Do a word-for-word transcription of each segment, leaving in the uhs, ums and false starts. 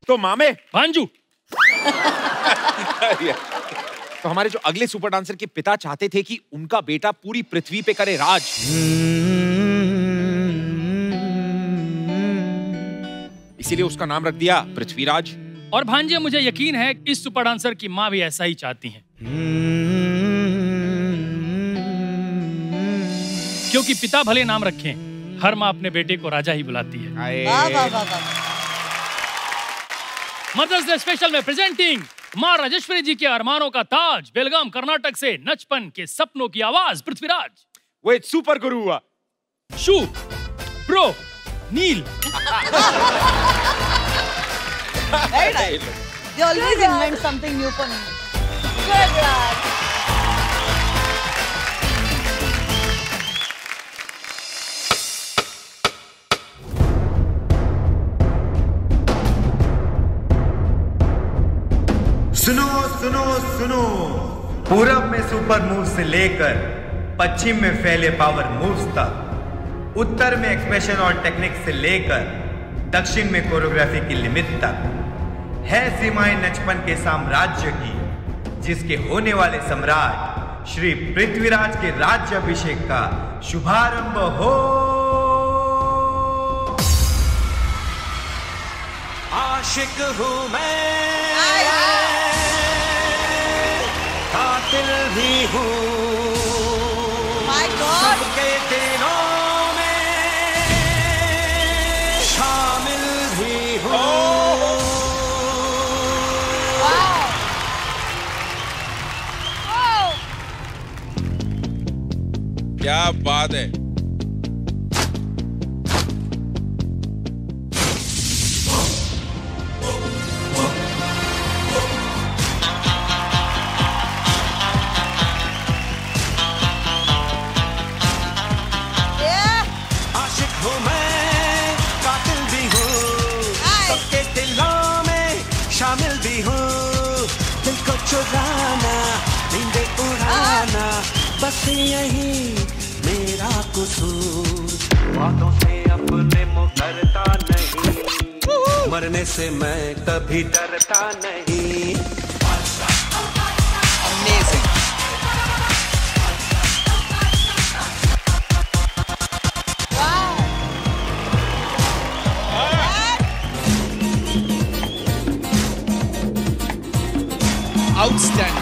तो मामे भांजू। तो हमारे जो अगले सुपर डांसर के पिता चाहते थे कि उनका बेटा पूरी पृथ्वी पे करे राज। इसीलिए उसका नाम रख दिया पृथ्वीराज। और भांजे, मुझे यकीन है इस सुपर डांसर की माँ भी ऐसा ही चाहती हैं। क्योंकि पिता भले नाम रखें, हर माँ अपने बेटे को राजा ही बुलाती है। वाह वाह वाह वाह। मदर्स डे स्पेशल में प्रेजेंटिंग माँ राजेश्वरी जी के अरमानों का ताज, बेलगाम कर्नाटक से नचपन के सपनों की आवाज पृथ्वीराज। वो एक सुपर गुरु हुआ। शू प्रो नील। Very nice. They always invent something new for me. Good Raj. सुनो सुनो सुनो, पूरब में सुपर मूव से लेकर पश्चिम में फैले पावर मूव्स तक, उत्तर में एक्सप्रेशन और टेक्निक से लेकर दक्षिण में कोरियोग्राफी की लिमिट तक है सीमाएं नचपन के साम्राज्य की, जिसके होने वाले सम्राट श्री पृथ्वीराज के राज्याभिषेक का शुभारंभ हो। आशिक हूँ मैं, कातिल भी हूँ, सबके दिलों में शामिल भी हूँ। क्या बात है। आशिक हूँ मैं, कातिल भी हूँ, सबके दिलों में शामिल भी हूँ। दिल को चुराना, नींदें उड़ाना, बस यही मेरा कसूर। बातों से अपने मुकरता नहीं, मरने से मैं कभी डरता नहीं। Amazing. Outstanding.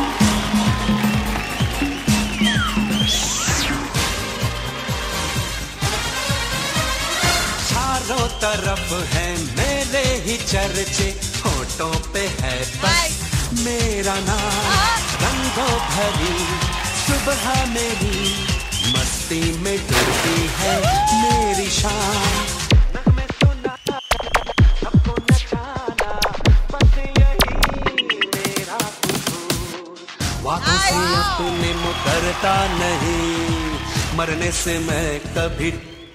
चारों तरफ है मेरे ही चर्चे, होठों पे है बस मेरा नाम। रंगों भरी सुबह मेरी, मस्ती में डूबी है मेरी शाम। नगमे सुनाना, सबको नचाना, बस यही मेरा कसूर। बातों से अपने मुकरता नहीं, मरने से मैं कभी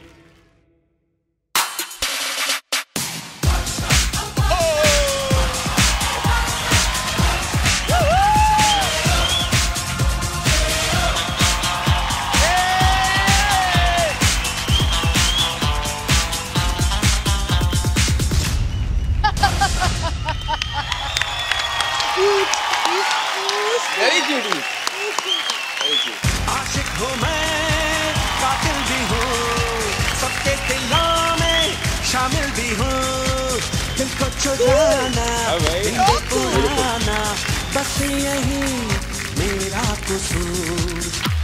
Very cute. Very cute. आशिक हूँ मैं, कातिल भी हूँ, सबके दिलों में शामिल भी हूँ। दिल को चुराना, नींदें उड़ाना, बस यही मेरा कसूर।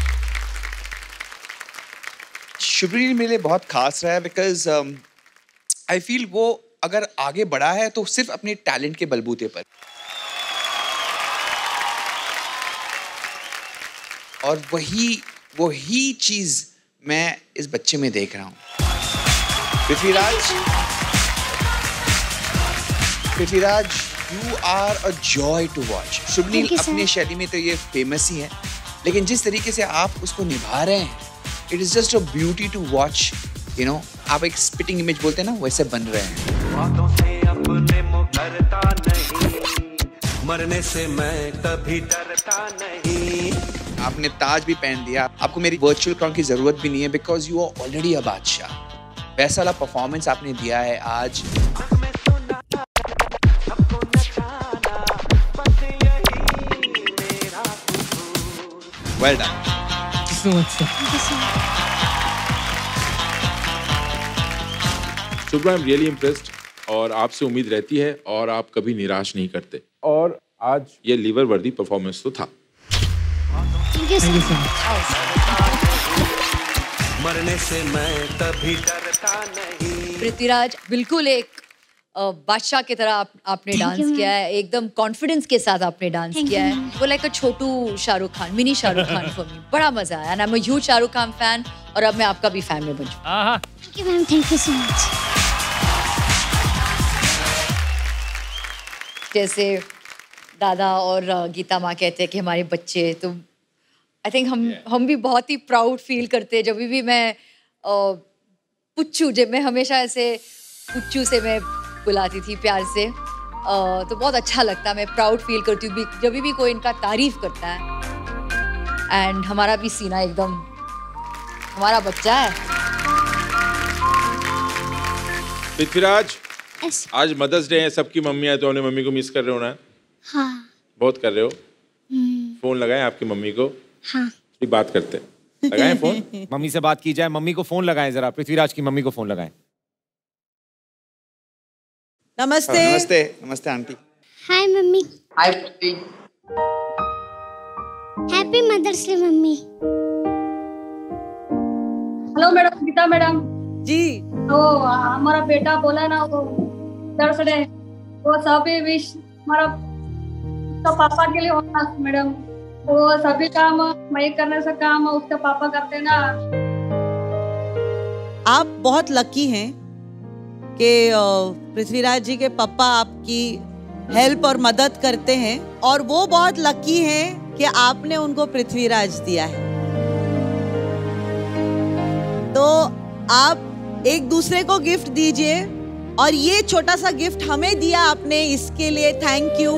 शुभ्री मेरे लिए बहुत खास रहा है बिकॉज आई फील वो अगर आगे बढ़ा है तो सिर्फ अपने टैलेंट के बलबूते पर, और वही वही चीज मैं इस बच्चे में देख रहा हूँ। Prithviraj, Prithviraj you are a joy to watch. Shubhneel अपनी शैली में तो ये फेमस ही है, लेकिन जिस तरीके से आप उसको निभा रहे हैं, it is just a beauty to watch. You know, आप एक स्पिटिंग इमेज बोलते हैं ना, वैसे बन रहे हैं। बातों से अपने मुकरता नहीं, मरने से मैं कभी डरता नहीं। आपने ताज भी पहन दिया, आपको मेरी वर्चुअल क्राउन की जरूरत भी नहीं है because you are already a badshah. वैसा वाला परफॉर्मेंस आपने दिया है आज। Well done. Thank you so much, sir. Shubhra, I am really impressed और आपसे उम्मीद रहती है और आप कभी निराश नहीं करते और आज ये लीवर वर्दी परफॉर्मेंस तो था। Thank you so much. मरने से मैं कभी डरता नहीं। पृथ्वीराज, बिल्कुल एक बादशाह की तरह आप, आपने डांस किया है, एकदम कॉन्फिडेंस के साथ आपने डांस किया है। वो like a chhotu Shahrukh Khan, mini Shahrukh Khan for me. बड़ा मजा आया and I am a huge Shahrukh Khan fan और अब मैं आपका भी फैन में बन चुकी हूं। Thank you ma'am, thank you so much. जैसे दादा और गीता माँ कहते हैं कि हमारे बच्चे, तो आई थिंक हम yeah. हम भी बहुत ही प्राउड फील करते हैं जब भी मैं पुच्चू, जब मैं हमेशा ऐसे पुच्चू से मैं बुलाती थी प्यार से, uh, तो बहुत अच्छा लगता, मैं प्राउड फील करती हूँ जब भी कोई इनका तारीफ करता है। एंड हमारा भी सीना एकदम हमारा बच्चा है। पृथ्वीराज, yes. आज मदर्स डे है, सबकी मम्मी है तो अपने मम्मी को मिस कर रहे हो ना? हाँ। बहुत कर रहे हो? hmm. फोन लगाएं आपकी मम्मी को। हाँ। भी बात करते हैं। लगाएं फोन। मम्मी से बात की जाए, मम्मी को फोन लगाएं जरा, पृथ्वीराज की मम्मी को फोन लगाएं। नमस्ते। नमस्ते, नमस्ते आंटी। हाय मम्मी। हाय पुत्री। हैप्पी मदर्स डे मम्मी। Hello madam, Geeta madam ji. तो हमारा बेटा बोला ना वो थर्सडे, वो सभी विश हमारा तो पापा के लिए होना मैडम। वो सभी काम मैं करने से काम उसके पापा करते ना। आप बहुत लकी हैं कि पृथ्वीराज जी के पापा आपकी हेल्प और मदद करते हैं और वो बहुत लकी हैं कि आपने उनको पृथ्वीराज दिया है। तो आप एक दूसरे को गिफ्ट दीजिए और ये छोटा सा गिफ्ट हमें दिया आपने, इसके लिए थैंक यू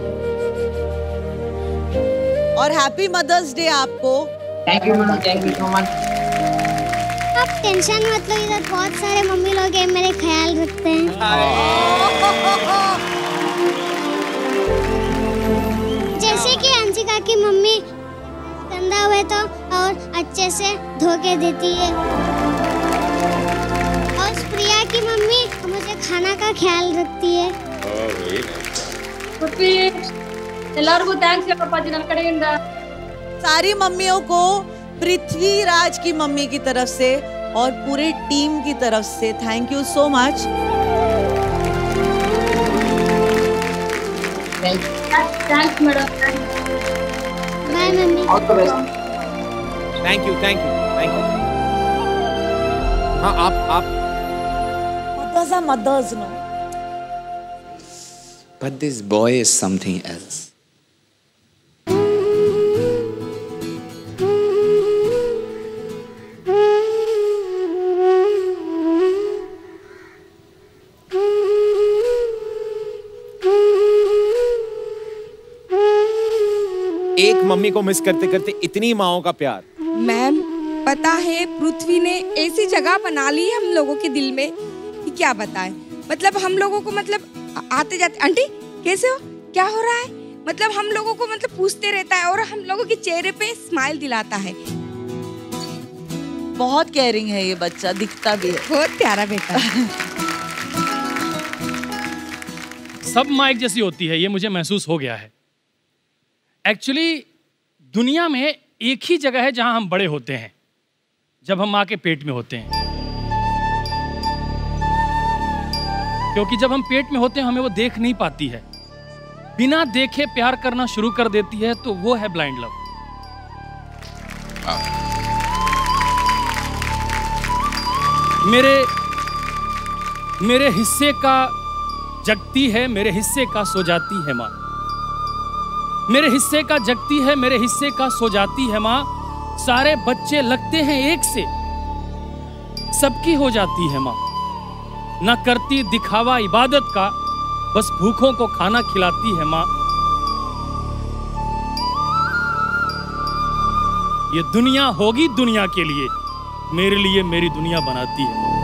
और हैप्पी मदर्स डे आपको। Thank you ma'am, thank you so much. आप टेंशन मत लो, इधर बहुत सारे मम्मी लोग हैं, मेरे ख्याल रखते हैं। जैसे कि अंशिका की मम्मी गंदा हुए तो और अच्छे से धो के देती है और प्रिया की मम्मी मुझे खाना का ख्याल रखती है। ಎಲ್ಲರಿಗೂ ಥ್ಯಾಂಕ್ಸ್ ಹೇಳಪ್ಪ ನನ್ನ ಕಡೆಯಿಂದ। सारी मम्मियों को पृथ्वीराज की मम्मी की तरफ से और पूरी टीम की तरफ से thank you so much. Thanks madam. Bye मम्मी। All the best. Thank you, thank you, thank you. हाँ, आप आप mothers are mothers no. But this boy is something else. एक मम्मी को मिस करते करते इतनी माओं का प्यार। मैम, पता है पृथ्वी ने ऐसी जगह बना ली है हम लोगों के दिल में कि क्या बताएं। मतलब हम लोगों को मतलब आते जाते, आंटी कैसे हो, क्या हो रहा है, मतलब हम लोगों को मतलब पूछते रहता है और हम लोगों के चेहरे पे स्माइल दिलाता है। बहुत केयरिंग है ये बच्चा, दिखता भी है। बहुत प्यारा बेटा। सब माँ एक जैसी होती है, ये मुझे महसूस हो गया है। एक्चुअली दुनिया में एक ही जगह है जहां हम बड़े होते हैं, जब हम माँ के पेट में होते हैं। क्योंकि जब हम पेट में होते हैं हमें वो देख नहीं पाती है, बिना देखे प्यार करना शुरू कर देती है, तो वो है ब्लाइंड लव। मेरे मेरे हिस्से का जगती है, मेरे हिस्से का सो जाती है माँ। मेरे हिस्से का जगती है, मेरे हिस्से का सो जाती है माँ। सारे बच्चे लगते हैं एक से, सबकी हो जाती है माँ। न करती दिखावा इबादत का, बस भूखों को खाना खिलाती है माँ। ये दुनिया होगी दुनिया के लिए, मेरे लिए मेरी दुनिया बनाती है माँ।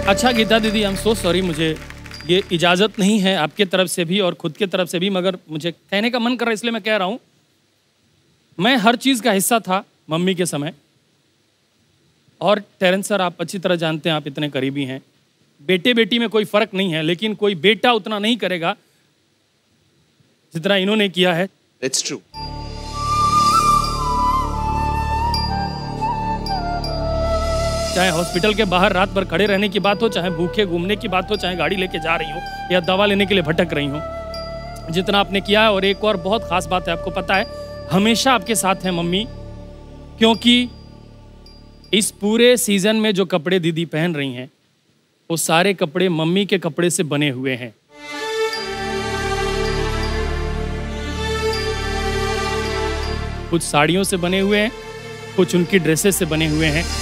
अच्छा गीता दीदी, आई एम सो सॉरी, मुझे ये इजाज़त नहीं है आपके तरफ से भी और खुद के तरफ से भी, मगर मुझे कहने का मन कर रहा है इसलिए मैं कह रहा हूँ। मैं हर चीज़ का हिस्सा था मम्मी के समय, और टेरेंस सर आप अच्छी तरह जानते हैं, आप इतने करीबी हैं। बेटे बेटी में कोई फ़र्क नहीं है, लेकिन कोई बेटा उतना नहीं करेगा जितना इन्होंने किया है। It's true. चाहे हॉस्पिटल के बाहर रात भर खड़े रहने की बात हो, चाहे भूखे घूमने की बात हो, चाहे गाड़ी लेके जा रही हो या दवा लेने के लिए भटक रही हो, जितना आपने किया है। और एक और बहुत खास बात है, आपको पता है हमेशा आपके साथ है मम्मी, क्योंकि इस पूरे सीजन में जो कपड़े दीदी पहन रही हैं वो सारे कपड़े मम्मी के कपड़े से बने हुए हैं। कुछ साड़ियों से बने हुए हैं, कुछ उनकी ड्रेसेस से बने हुए हैं।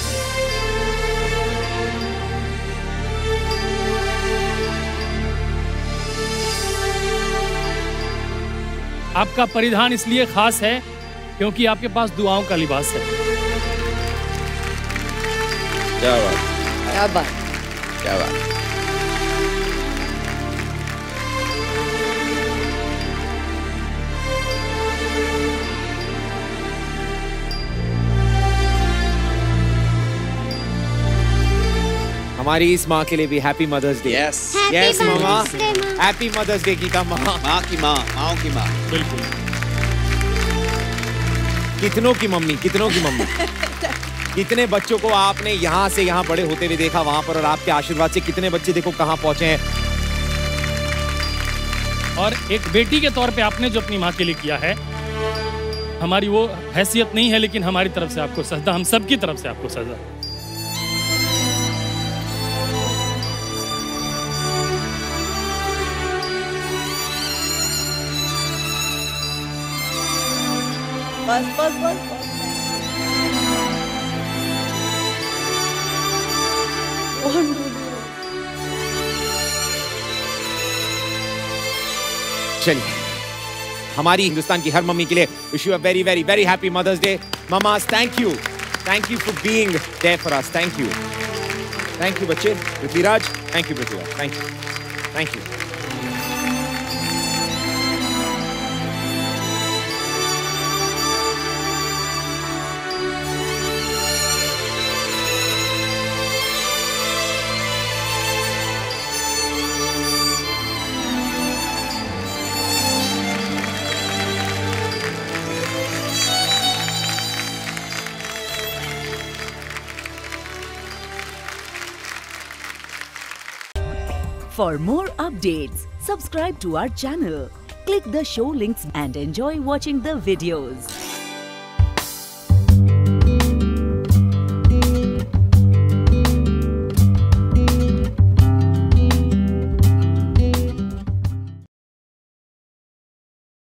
आपका परिधान इसलिए खास है क्योंकि आपके पास दुआओं का लिबास है। क्या बात, क्या बात, क्या बात। हमारी इस माँ के लिए भी happy Mother's Day. Yes yes mama, happy Mother's Day Geeta माँ। माँ की माँ, माँओं की माँ। बिल्कुल। कितनों की मम्मी, कितनों की मम्मी। कितने बच्चों को आपने यहाँ से यहाँ बड़े होते हुए देखा वहां पर, और आपके आशीर्वाद से कितने बच्चे देखो कहाँ पहुंचे हैं। और एक बेटी के तौर पे आपने जो अपनी माँ के लिए किया है, हमारी वो हैसियत नहीं है, लेकिन हमारी तरफ से आपको सजदा, हम सबकी तरफ से आपको सजदा। बस बस बस बस। चलिए, हमारी हिंदुस्तान की हर मम्मी के लिए wish you a very very very happy Mother's Day. Mamas, thank you, thank you for being there for us. Thank you, thank you बच्चे। Prithviraj, thank you Prithviraj, thank you, thank you. For more updates, subscribe to our channel, click the show links and enjoy watching the videos.